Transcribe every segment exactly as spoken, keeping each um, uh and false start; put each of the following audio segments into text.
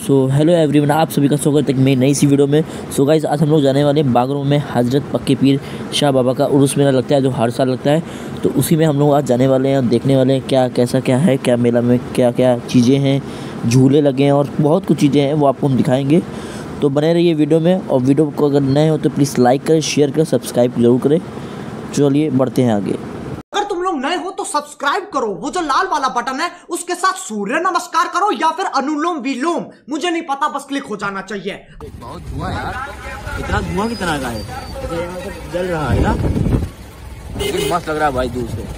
So hello everyone, आप सभी का स्वागत है मेरी नई सी वीडियो में। सो गाइस, आज हम लोग जाने वाले हैं बागरों में हज़रत पक्के पीर शाह बाबा का उर्स मेला लगता है जो हर साल लगता है। तो उसी में हम लोग आज जाने वाले हैं, देखने वाले हैं क्या कैसा क्या है, क्या मेला में क्या क्या चीज़ें हैं, झूले लगे हैं और बहुत कुछ चीज़ें हैं, वो आपको हम दिखाएँगे। तो बने रहिए वीडियो में, और वीडियो को अगर नए हो तो प्लीज़ लाइक करें, शेयर करें, सब्सक्राइब जरूर करें। चलिए बढ़ते हैं आगे। नए हो तो सब्सक्राइब करो, वो जो लाल वाला बटन है उसके साथ सूर्य नमस्कार करो या फिर अनुलोम विलोम, मुझे नहीं पता, बस क्लिक हो जाना चाहिए। बहुत धुआं यार, इतना धुआं कितना का है, तो जल रहा है ना, लेकिन मस्त लग रहा है भाई दूर से,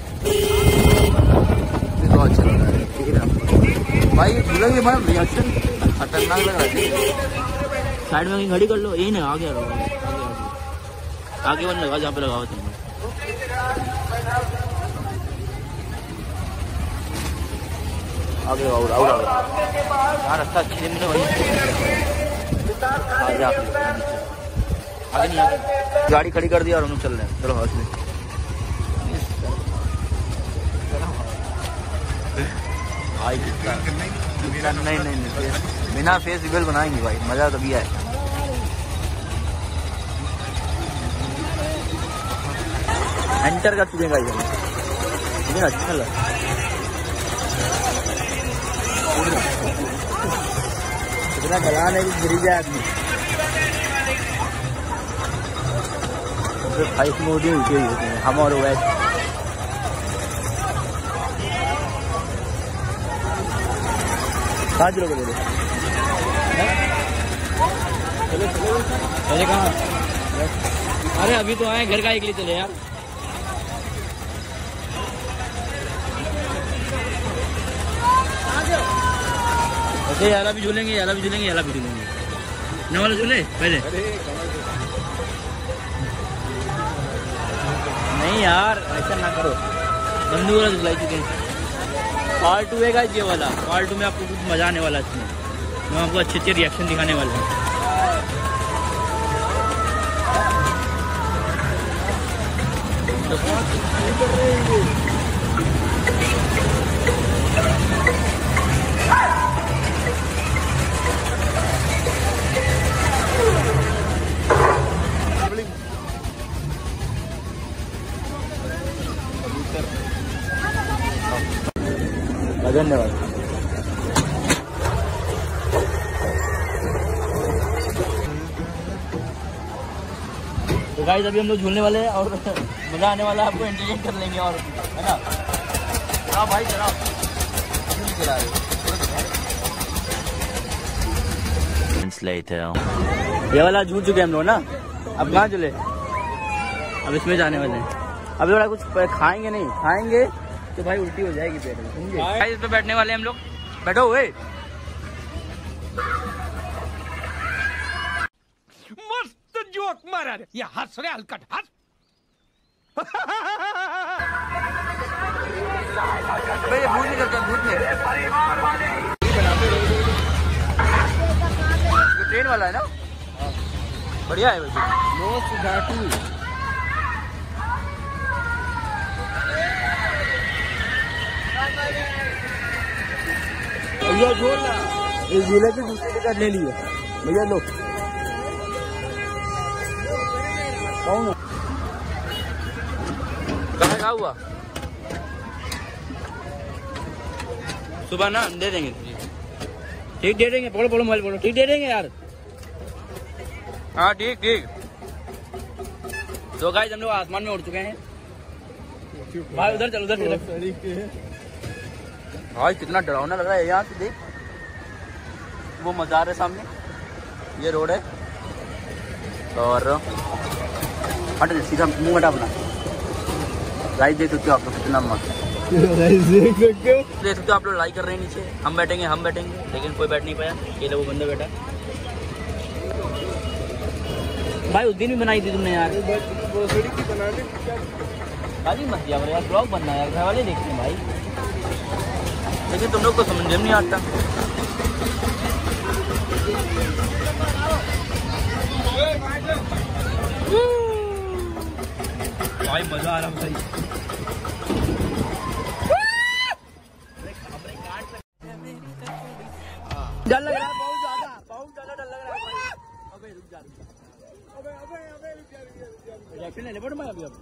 बहुत अच्छा लग रहा है। ठीक है भाई, ये झूला भी हमारा रिएक्शन खतरनाक लग रहा है। साइड में घड़ी कर लो, यही ना आगे आ रहा है, आगे वन लगा जहाँ पे लगाओ तुम। आगे और और यार रास्ता अच्छी नहीं वही आगे आगे नहीं आगे गाड़ी खड़ी कर दिया और हम चल रहे हैं। चलो हाथ में भाई कितना नहीं नहीं नहीं बिना फेस रिवील बनाएंगे भाई, मजा तभी है। एंटर कर चुके हैं गाइस, कितना अच्छा लगा। इतना ढलान है कि गिर जाए आदमी। फाइव मोदी होते हैं हम और वैसे पाँच लोग बोले चलो चलो पहले कहाँ? अरे अभी तो आए, घर का एक लिए चले यार। ये याला भी झूलेंगे, याला भी झूलेंगे, याला भी झूलेंगे। नए वाला झूले पहले नहीं यार, ऐसा ना करो, बंदूक वाला झुलाई चुके हैं। पार्ट टू है ये वाला, पार्ट टू में आपको कुछ मजा आने वाला है। इसमें मैं आपको अच्छे अच्छे रिएक्शन दिखाने वाला हूँ। धन्यवाद। तो गाइस अभी हम लोग झूलने वाले हैं और मजा आने वाला है, आपको एंटरटेन कर लेंगे और है ना। चलाओ भाई चलाओ, चला रहे। ये वाला झूल चुके हम लोग ना, अब कहाँ चले, अब इसमें जाने वाले हैं। अभी थोड़ा कुछ खाएंगे, नहीं खाएंगे तो भाई उल्टी हो जाएगी पेट में, समझे। भाई इस पे बैठने वाले हम लोग, बैठो हुए। मस्त जोक मारा रे, ये हंस रहे हलकट हंस। भाई ये भूत नहीं करते, भूत नहीं, ट्रेन वाला है ना, बढ़िया है भाई। भैया छोड़ ना, इस झूले की दूसरी टिकट ले लिया भैया, लो कौन कहाँ हुआ, सुबह ना दे देंगे, ठीक दे देंगे। पकड़ो पकड़ो मोबाइल पकड़ो, ठीक दे देंगे यार, हाँ ठीक ठीक। तो गाइस हम लोग आसमान में उड़ चुके हैं भाई, उधर चल उधर चल। भाई कितना डरावना लग रहा है, यहाँ से देख, वो मज़ार है सामने, ये रोड है, और हट सीधा मुंह हटा अपना। गाइस देख सकते हो आप लोग कितना मस्त, देख सकते हो देख सकते हो आप लोग लाइक कर रहे हैं नीचे। हम बैठेंगे हम बैठेंगे लेकिन कोई बैठ नहीं पाया, ये लोग बंदा बैठा। भाई उस दिन भी बनाई थी तुमने यार, खाली मत दिया यार, ब्लॉग बनना यार, घर वाले देखते हैं भाई, लेकिन तुम लोग को समझ में नहीं आता। भाई मजा आ रहा है भाई। डर लग रहा है बहुत ज्यादा। रिएक्शन लेने पड़े मैं अभी अब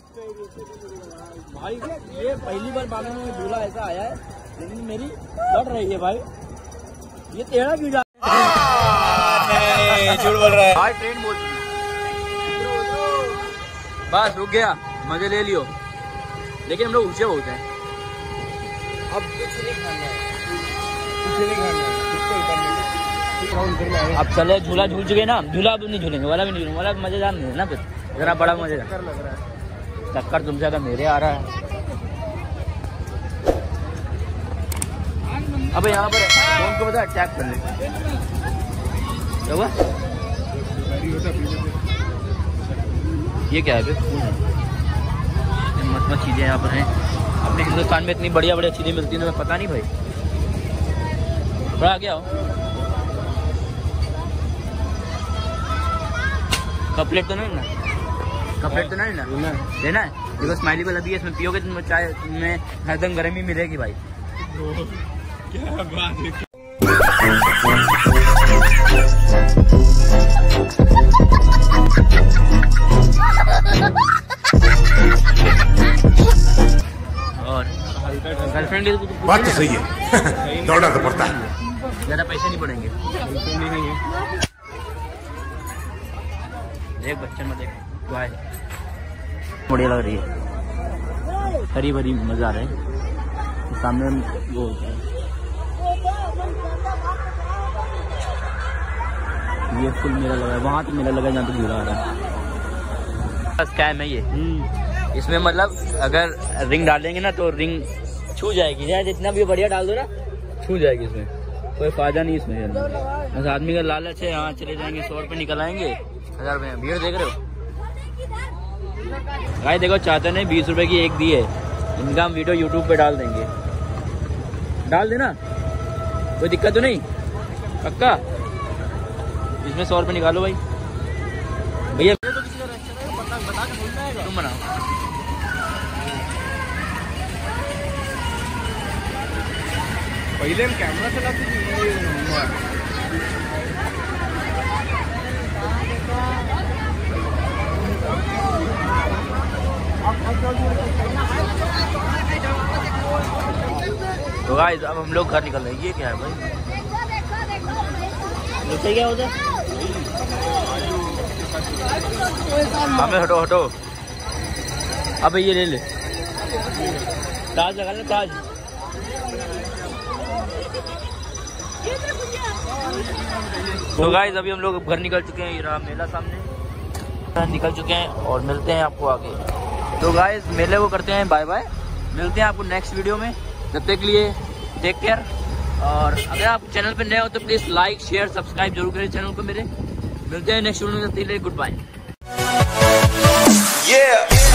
भाई ये पहली बार बालों में झूला ऐसा आया है, लेकिन मेरी बढ़ रही है भाई। ये टेढ़ा क्यों जा झूठ बोल रहा है भाई, ट्रेन बोल बस रुक गया, मजे ले लियो, लेकिन हम लोग ऊंचे बहुत हैं। अब कुछ नहीं खाना है, कुछ नहीं खाना है, अब चले झूला झूल चुके ना, झूला अब नहीं झूलेंगे, वाला भी नहीं झूलेंगे, वाला मजेदार नहीं है ना, फिर जरा बड़ा मजेदार लग रहा है। चक्कर तुमसे ज्यादा मेरे आ रहा है। अबे यहाँ पर फोन को बता अटैक कर ले, क्या हुआ? ये क्या है फिर? मत मत चीजें यहाँ पर हैं। अपने हिंदुस्तान में इतनी बढ़िया बढ़िया चीजें मिलती हैं, तुम्हें पता नहीं भाई? थोड़ा आगे आओ। कपलेट तो नहीं ना, कपलेट तो नहीं ना लेना है, देखो स्माइली को लगी है, इसमें पियोगे तुम चाय में हरदम गर्मी मिलेगी भाई। क्या बात है। और गर्लफ्रेंड की बात तो सही है दौड़ना तो पड़ता है, ज्यादा पैसे नहीं पड़ेंगे। देख बच्चन में देख वाह बढ़िया लग रही है, हरी भरी मजा आ रहा है। सामने वो ये फुल मेला लगा है, वहाँ तो मेला लगा जहाँ तो झूला आ रहा है। स्कैम है ये, इसमें मतलब अगर रिंग डालेंगे ना तो रिंग छू जाएगी, चाहे जितना भी बढ़िया डाल दो ना छू जाएगी, इसमें कोई फायदा नहीं इसमें। बस आदमी का लालच है, यहाँ चले जाएंगे सौ रुपये निकल आएंगे, हजार रुपये। भीड़ देख रहे हो भाई, देखो चाचा ने बीस रुपए की एक दी है, इनका हम वीडियो यूट्यूब पे डाल देंगे, डाल देना कोई दिक्कत तो नहीं, पक्का? इसमें सौ रुपये निकालो भाई भैया, तुम बनाओ। पहले हम कैमरा चलाते थे। तो गाइस अब हम लोग घर निकल रहे हैं। ये क्या है भाई? नीचे क्या होता है? हमें हटो हटो। अब ये ले ले, ताज लगा ले ताज। तो गाइस अभी हम लोग घर निकल चुके हैं, ये रहा मेला सामने, निकल चुके हैं और मिलते हैं आपको आगे। तो गाइस मेले को करते हैं बाय बाय, मिलते हैं आपको नेक्स्ट वीडियो में, तब तक के लिए टेक केयर। और अगर आप चैनल पे नए हो तो प्लीज लाइक शेयर सब्सक्राइब जरूर करें चैनल को मेरे। मिलते हैं नेक्स्ट वीडियो में, तब तक के लिए गुड बाय।